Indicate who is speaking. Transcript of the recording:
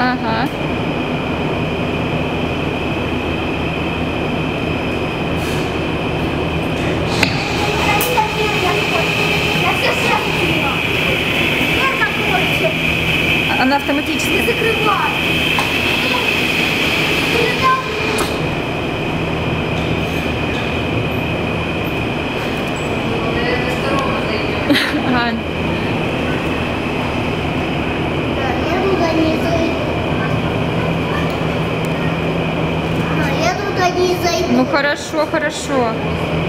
Speaker 1: Ага. Она автоматически
Speaker 2: закрывает.
Speaker 1: Ага.
Speaker 2: Я туда не зайду. Я туда не зайду.
Speaker 1: Ну хорошо, хорошо.